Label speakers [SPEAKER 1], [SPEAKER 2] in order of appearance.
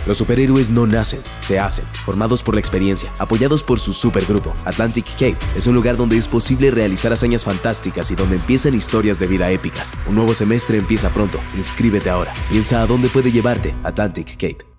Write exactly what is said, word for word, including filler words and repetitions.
[SPEAKER 1] Los superhéroes no nacen, se hacen, formados por la experiencia, apoyados por su supergrupo. Atlantic Cape es un lugar donde es posible realizar hazañas fantásticas y donde empiezan historias de vida épicas. Un nuevo semestre empieza pronto, inscríbete ahora. Piensa a dónde puede llevarte Atlantic Cape.